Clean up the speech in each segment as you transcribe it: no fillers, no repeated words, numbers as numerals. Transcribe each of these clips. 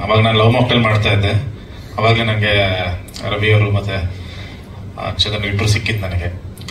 ಅವಾಗ ನಾನು love mocktail ಮಾಡ್ತಾ ಇದ್ದೆ. ಅವಾಗಲೇ ನನಗೆ ರವಿ ಅವರು ಮತ್ತೆ ಚಂದನ್ ಇಬ್ರು ಸಿಕ್ಕಿದ್ದು ನನಗೆ.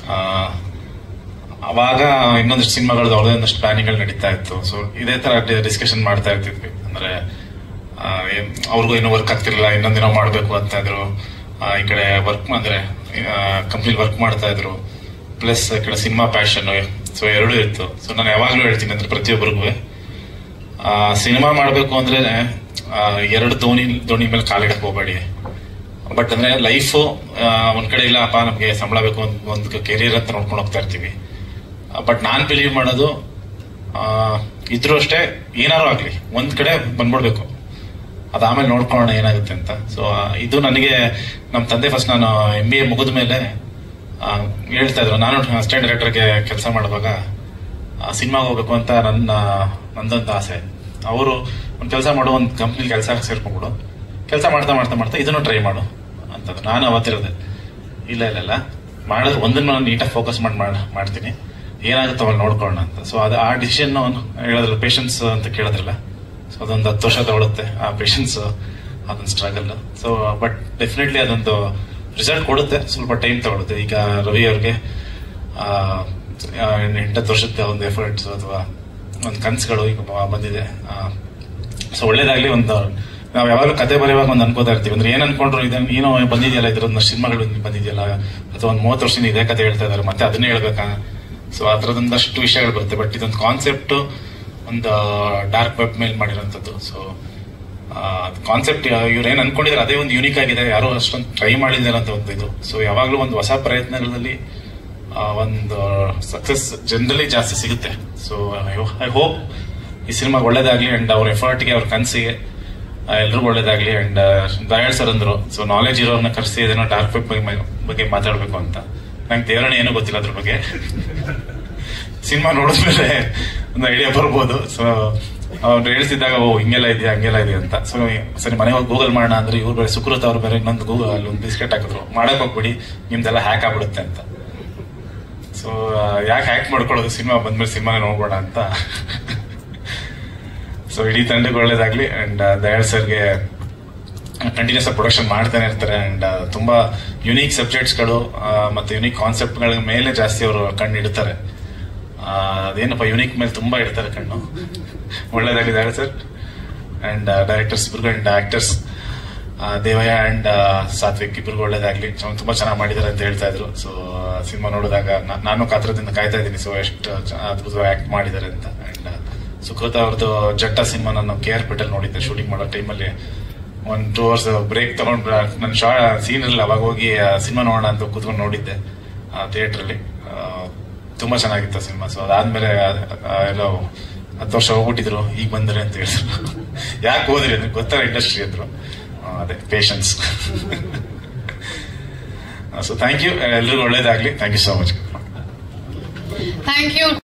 ಅವಾಗ ಇನ್ನೊಂದಷ್ಟು ಸಿನಿಮಾಗಳದ್ದು ಅವ್ರದೇ ಒಂದಷ್ಟು ಪ್ಲಾನಿಂಗ್ಗಳು ನಡೀತಾ ಇತ್ತು. ಸೊ ಇದೇ ತರ ಡಿಸ್ಕಷನ್ ಮಾಡ್ತಾ ಇರ್ತಿದ್ವಿ. ಅಂದ್ರೆ ಅವ್ರಿಗೂ ಇನ್ನೂ ವರ್ಕ್ ಆಗ್ತಿರ್ಲಿಲ್ಲ, ಇನ್ನೊಂದಿನ ಮಾಡ್ಬೇಕು ಅಂತ ಇದ್ರು. ಈ ಕಡೆ ವರ್ಕ್ ಅಂದ್ರೆ ಕಂಪ್ನಿ ವರ್ಕ್ ಮಾಡ್ತಾ ಇದ್ರು, ಪ್ಲಸ್ ಈ ಕಡೆ ಸಿನಿಮಾ ಪ್ಯಾಷನ್. ಸೊ ಎರಡೂ ಇತ್ತು. ಸೊ ನಾನು ಯಾವಾಗ್ಲೂ ಹೇಳ್ತೀನಿ ಅಂದ್ರೆ ಪ್ರತಿಯೊಬ್ಬರಿಗೂ ಸಿನಿಮಾ ಮಾಡ್ಬೇಕು ಅಂದ್ರೆ ಎರಡು ದೋಣಿ ಮೇಲೆ ಕಾಲಿಡಕ್ ಹೋಗ್ಬೇಡಿ. ಬಟ್ ಅಂದ್ರೆ ಲೈಫ್ ಒಂದ್ ಕಡೆ ಇಲ್ಲ ಅಪ್ಪ ನಮ್ಗೆ ಸಂಬಳ ಬೇಕು ಒಂದು ಕೆರಿಯರ್ ಅಂತ ನೋಡ್ಕೊಂಡು ಹೋಗ್ತಾ ಇರ್ತೀವಿ. ಬಟ್ ನಾನ್ ಬಿಲೀವ್ ಮಾಡೋದು ಇದ್ರು ಅಷ್ಟೇ ಏನಾರು ಆಗ್ಲಿ ಒಂದ್ ಕಡೆ ಬಂದ್ಬಿಡ್ಬೇಕು, ಅದಾದ್ಮೇಲೆ ನೋಡ್ಕೊಳ್ಳೋಣ ಏನಾಗುತ್ತೆ ಅಂತ. ಸೊ ಇದು ನನಗೆ ನಮ್ಮ ತಂದೆ ಫಸ್ಟ್ ನಾನು MBA ಮುಗಿದ ಮೇಲೆ ಹೇಳ್ತಾ ಇದ್ರು. ನಾನು ಅಸಿಸ್ಟೆಂಟ್ ಡೈರೆಕ್ಟರ್ಗೆ ಕೆಲಸ ಮಾಡುವಾಗ ಸಿನಿಮಾಗೆ ಹೋಗ್ಬೇಕು ಅಂತ ನಂದೊಂದು ಆಸೆ. ಅವರು ಒಂದ್ ಕೆಲಸ ಮಾಡು, ಒಂದ್ ಕಂಪ್ನಿ ಕೆಲಸ ಸೇರ್ಕೊಂಡ್ಬಿಡು, ಕೆಲಸ ಮಾಡ್ತಾ ಮಾಡ್ತಾ ಮಾಡ್ತಾ ಇದನ್ನು ಟ್ರೈ ಮಾಡು ಅಂತದ್ದು. ನಾನು ಅವತ್ತಿರೋದೆ ಇಲ್ಲ ಮಾಡೋದು ಒಂದನ್ನು ನೀಟಾಗಿ ಫೋಕಸ್ ಮಾಡ್ತೀನಿ, ಏನಾಗುತ್ತೆ ಅವಾಗ ನೋಡ್ಕೊಳ್ಳೋಣ ಅಂತ. ಸೊ ಅದು ಆ ಡಿಸಿಷನ್ ಹೇಳೋದ್ರಲ್ಲ, ಪೇಷನ್ಸ್ ಅಂತ ಕೇಳೋದ್ರಲ್ಲ, ಸೊ ಅದೊಂದು 10 ವರ್ಷ ತಗೊಳುತ್ತೆ ಆ ಪೇಷನ್ಸ್, ಅದೊಂದು ಸ್ಟ್ರಗಲ್. ಸೊ ಬಟ್ ಡೆಫಿನೆಟ್ಲಿ ಅದೊಂದು ರಿಸಲ್ಟ್ ಕೊಡುತ್ತೆ, ಸ್ವಲ್ಪ ಟೈಮ್ ತಗೊಳುತ್ತೆ. ಈಗ ರವಿ ಅವ್ರಿಗೆ 8 ವರ್ಷದ ಒಂದು ಎಫರ್ಟ್ಸ್ ಅಥವಾ ಒಂದು ಕನಸುಗಳು ಈಗ ಬಂದಿದೆ. ಸೊ ಒಳ್ಳೇದಾಗ್ಲಿ. ನಾವು ಯಾವಾಗಲೂ ಕತೆ ಬರೆಯುವಾಗ ಒಂದು ಅನ್ಕೋತಾ ಇರ್ತೀವಿ, ಅಂದ್ರೆ ಏನ್ ಅನ್ಕೊಂಡ್ರು ಏನೋ ಬಂದಿದೆಯಲ್ಲ, ಇದ್ರೊಂದು ಸಿನಿಮಾಗಳು ಬಂದಿದೆಯಲ್ಲ, ಅಥವಾ ಒಂದು 30 ವರ್ಷದಿಂದ ಇದೇ ಕತೆ ಹೇಳ್ತಾ ಇದಾರೆ, ಮತ್ತೆ ಅದನ್ನೇ ಹೇಳ್ಬೇಕಾ. ಸೊ ಆ ಥರದೊಂದಷ್ಟು ವಿಷಯಗಳು ಬರುತ್ತೆ. ಬಟ್ ಇದೊಂದು ಕಾನ್ಸೆಪ್ಟ್ ಒಂದು ಡಾರ್ಕ್ ವೆಬ್ ಮೇಲೆ ಮಾಡಿರೋಂಥದ್ದು. ಸೊ ಕಾನ್ಸೆಪ್ಟ್ ಇವ್ರು ಏನ್ ಅನ್ಕೊಂಡಿದ್ರೆ ಅದೇ ಒಂದು ಯೂನಿಕ್ ಆಗಿದೆ, ಯಾರೋ ಅಷ್ಟೊಂದು ಟ್ರೈ ಮಾಡಿದ್ದಾರೆ ಅಂತ ಒಂದು ಇದು. ಸೊ ಯಾವಾಗ್ಲೂ ಒಂದು ಹೊಸ ಪ್ರಯತ್ನಗಳಲ್ಲಿ ಒಂದು ಸಕ್ಸಸ್ ಜನರಲಿ ಜಾಸ್ತಿ ಸಿಗುತ್ತೆ. ಸೊ ಐ ಹೋಪ್ ಈ ಸಿನಿಮಾ ಒಳ್ಳೇದಾಗ್ಲಿ ಅಂಡ್ ಅವ್ರ ಎಫರ್ಟ್ಗೆ, ಅವ್ರ ಕನಸಿಗೆ ಎಲ್ರಿಗೂ ಒಳ್ಳೇದಾಗ್ಲಿ. ಅಂಡ್ ದಯಾಳ್ ಸರ್ ಅಂದ್ರು, ಸೊ ನಾಲೆಜ್ ಇರೋರ್ನ ಕರೆಸಿ ಏನೇನೋ ಡಾರ್ಕ್ ವೆಬ್ ಬಗ್ಗೆ ಮಾತಾಡ್ಬೇಕು ಅಂತ. ನಂಗೆ ದೇವರೇ ಏನೂ ಗೊತ್ತಿಲ್ಲ ಅದ್ರ ಬಗ್ಗೆ. ಸಿನಿಮಾ ನೋಡಿದ್ಮೇಲೆ ಒಂದು ಐಡಿಯಾ ಬರ್ಬೋದು. ಸೊ ಅವ್ರು ಹೇಳ್ತಿದ್ದಾಗ ಹಿಂಗೆಲ್ಲ ಇದೆಯಾ ಹಂಗೆಲ್ಲ ಇದೆ ಅಂತ. ಸೊ ಸರಿ ಮನೆ ಹೋಗಿ ಗೂಗಲ್ ಮಾಡೋಣ ಅಂದ್ರೆ ಇವ್ರು ಬೇರೆ ಸುಕೃತ ಅವ್ರು ಬೇರೆ ಇನ್ನೊಂದು ಗೂಗಲ್ ಅಲ್ಲಿ ಒಂದು ಬಿಸ್ಕೆಟ್ ಹಾಕಿದ್ರು, ಮಾಡಕ್ ಹೋಗ್ಬಿಡಿ ನಿಮ್ದೆಲ್ಲ ಹ್ಯಾಕ್ ಆಗ್ಬಿಡುತ್ತೆ ಅಂತ. ಸೊ ಯಾಕೆ ಹ್ಯಾಕ್ ಮಾಡ್ಕೊಳ್ಳೋದು, ಸಿನಿಮಾ ಬಂದ್ಮೇಲೆ ಸಿನಿಮಾನೇ ನೋಡ್ಬೋಣ ಅಂತ. ಸೊ ಇಡೀ ತಂಡಕ್ಕೆ ಒಳ್ಳೇದಾಗ್ಲಿ. ಅಂಡ್ ದಯಾಳ್ ಸರ್ಗೆ ಕಂಟಿನ್ಯೂಸ್ ಪ್ರೊಡಕ್ಷನ್ ಮಾಡ್ತಾನೆ ಇರ್ತಾರೆ. ಅಂಡ್ ತುಂಬಾ ಯುನೀಕ್ ಸಬ್ಜೆಕ್ಟ್ಸ್ಗಳು ಮತ್ತೆ ಯುನೀಕ್ ಕಾನ್ಸೆಪ್ಟ್ಗಳ ಮೇಲೆ ಜಾಸ್ತಿ ಅವರು ಕಣ್ಣು ಇಡ್ತಾರೆ. ಅದೇನಪ್ಪ ಯುನೀಕ್ ಮೇಲೆ ತುಂಬಾ ಇಡ್ತಾರೆ ಕಣ್ಣು. ಒಳ್ಳೇದಾಗ್ಲಿ ದಯಾಳ್ ಸರ್. ಅಂಡ್ ಡೈರೆಕ್ಟರ್ಸ್ ಇಬ್ರಿಗೂ and actors Devaiah and Satvik ಇಬ್ರಿಗೂ ಒಳ್ಳೇದಾಗ್ಲಿ. ತುಂಬಾ ಚೆನ್ನಾಗಿ ಮಾಡಿದಾರೆ ಅಂತ ಹೇಳ್ತಾ ಇದ್ರು. ಸೊ ಸಿನಿಮಾ ನೋಡಿದಾಗ ನಾನು ಕಾತರದಿಂದ ಕಾಯ್ತಾ ಇದ್ದೀನಿ. ಸೊ ಎಷ್ಟು ಅದ್ಭುತವಾಗಿ ಆಕ್ಟ್ ಮಾಡಿದ್ದಾರೆ ಅಂತ. ಅಂಡ್ ಸುಕೃತ ಅವ್ರದ್ದು ಜಟ್ಟ ಸಿನಿಮಾ ನಾನು KR ಪೇಟೆಲ್ ನೋಡಿದ್ದೆ ಶೂಟಿಂಗ್ ಮಾಡೋ ಟೈಮಲ್ಲಿ. 1-2 hours ಬ್ರೇಕ್ ತಗೊಂಡು ನನ್ನ ಸೀನ್ ಇರಲಿಲ್ಲ, ಅವಾಗ ಹೋಗಿ ಸಿನಿಮಾ ನೋಡೋಣ ಅಂತ ಕೂತ್ಕೊಂಡು ನೋಡಿದ್ದೆ ಥಿಯೇಟರ್ ಅಲ್ಲಿ. ತುಂಬಾ ಚೆನ್ನಾಗಿತ್ತು ಸಿನಿಮಾ. ಸೊ ಅದಾದ್ಮೇಲೆ ಎಲ್ಲೋ 10 ವರ್ಷ ಹೋಗ್ಬಿಟ್ಟಿದ್ರು, ಈಗ ಬಂದ್ರೆ ಅಂತ ಹೇಳಿದ್ರು. ಯಾಕೆ ಹೋದ್ರಿ ಅಂದ್ರೆ ಗೊತ್ತಾರ ಇಂಡಸ್ಟ್ರಿ ಅಂದ್ರು. ಅದೇ ಪೇಷನ್ಸ್. ಸೊ ಥ್ಯಾಂಕ್ ಯು, ಎಲ್ರಿಗೂ ಒಳ್ಳೇದಾಗ್ಲಿ. Thank you so much. Thank you.